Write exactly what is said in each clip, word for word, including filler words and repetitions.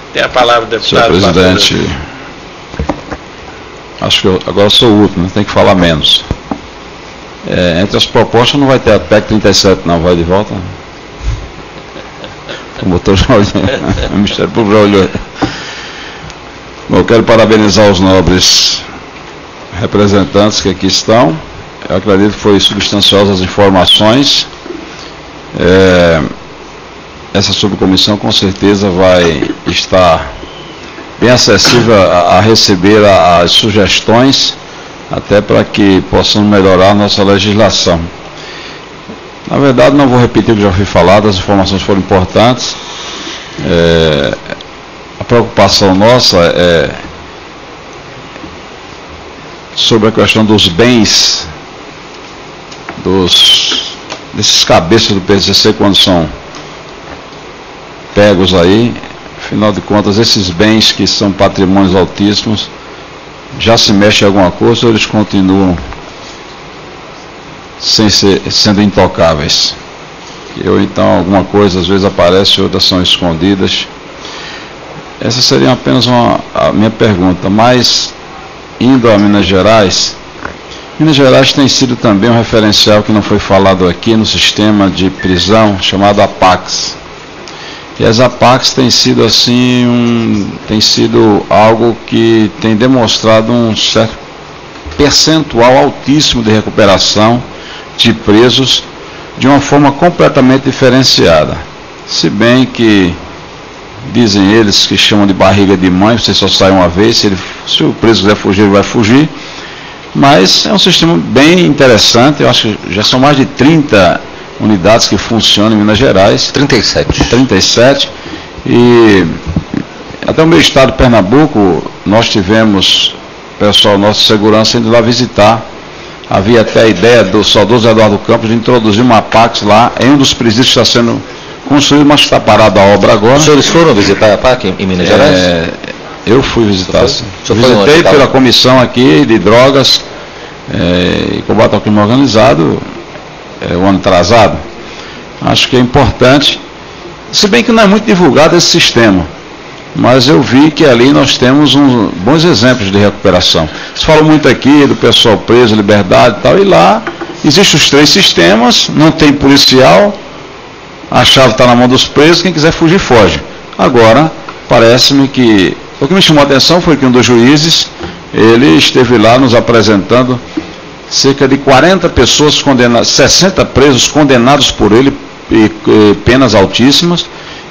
Tem a palavra, deputado. Senhor presidente, acho que eu agora sou o último, tem que falar menos. É, entre as propostas não vai ter a P E C trinta e sete, não, vai de volta. O motor já olhou, o Ministério Público já olhou. Bom, eu quero parabenizar os nobres representantes que aqui estão. Eu acredito que foi substanciosas as informações. É, essa subcomissão com certeza vai estar bem acessível a, a receber a, as sugestões, até para que possamos melhorar a nossa legislação. Na verdade, não vou repetir o que já foi falado, as informações foram importantes. É, a preocupação nossa é sobre a questão dos bens dos, desses cabeças do P C C quando são pegos aí. Afinal de contas, esses bens que são patrimônios altíssimos, já se mexe em alguma coisa ou eles continuam sem ser, sendo intocáveis? Ou então alguma coisa às vezes aparece, outras são escondidas. Essa seria apenas uma, a minha pergunta. Mas, indo a Minas Gerais, Minas Gerais tem sido também um referencial que não foi falado aqui no sistema de prisão, chamado APACS. E as APACS têm sido assim, um, tem sido algo que tem demonstrado um certo percentual altíssimo de recuperação de presos de uma forma completamente diferenciada. Se bem que dizem eles que chamam de barriga de mãe, você só sai uma vez, se, ele, se o preso quiser fugir, ele vai fugir. Mas é um sistema bem interessante, eu acho que já são mais de trinta unidades que funcionam em Minas Gerais. trinta e sete. trinta e sete. E até o meu estado de Pernambuco, nós tivemos pessoal nosso de segurança indo lá visitar. Havia até a ideia do saudoso Eduardo Campos de introduzir uma APACS lá, em um dos presídios que está sendo construído, mas está parada a obra agora. Os senhores foram visitar a APAC em, em Minas Gerais? É, eu fui visitar, sim. Visitei pela comissão aqui de drogas é, e combate ao crime organizado, é, o ano atrasado. Acho que é importante, se bem que não é muito divulgado esse sistema, mas eu vi que ali nós temos uns bons exemplos de recuperação. Se fala muito aqui do pessoal preso, liberdade e tal, e lá existem os três sistemas, não tem policial, a chave está na mão dos presos, quem quiser fugir, foge. Agora, parece-me que o que me chamou a atenção foi que um dos juízes, ele esteve lá nos apresentando cerca de quarenta pessoas condenadas, sessenta presos condenados por ele, e, e, penas altíssimas,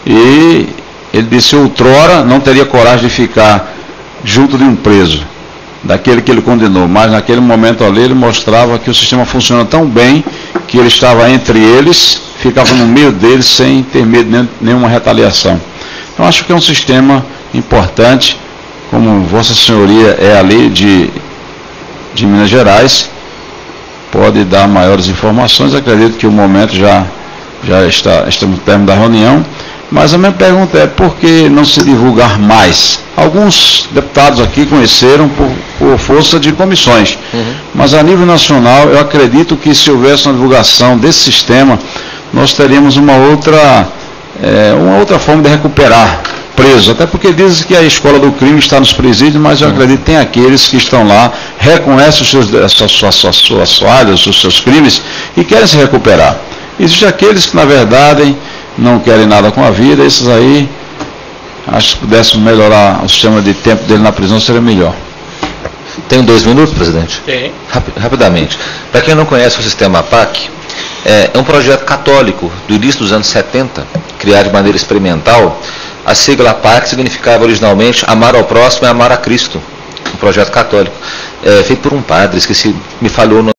e ele disse outrora não teria coragem de ficar junto de um preso, daquele que ele condenou, mas naquele momento ali ele mostrava que o sistema funciona tão bem que ele estava entre eles, ficava no meio deles sem ter medo de nenhuma retaliação. Então acho que é um sistema importante, como Vossa Senhoria é ali de, de Minas Gerais, pode dar maiores informações. Acredito que o momento já, já está, estamos no término da reunião, mas a minha pergunta é por que não se divulgar mais? Alguns deputados aqui conheceram por, por força de comissões, uhum. Mas a nível nacional eu acredito que se houvesse uma divulgação desse sistema, nós teríamos uma outra, é, uma outra forma de recuperar presos, até porque dizem que a escola do crime está nos presídios, mas eu acredito que tem aqueles que estão lá, reconhecem os seus, as suas, suas, suas, suas falhas, os seus crimes e querem se recuperar. Existem aqueles que na verdade não querem nada com a vida, esses aí, acho que se pudéssemos melhorar o sistema de tempo dele na prisão, seria melhor. Tem dois minutos, presidente? Tem. Rapi- rapidamente. Para quem não conhece o sistema APAC, é, é um projeto católico do início dos anos setenta, criado de maneira experimental. A sigla APAC significava originalmente amar ao próximo e amar a Cristo, um projeto católico, é, feito por um padre, esqueci, me falhou o nome.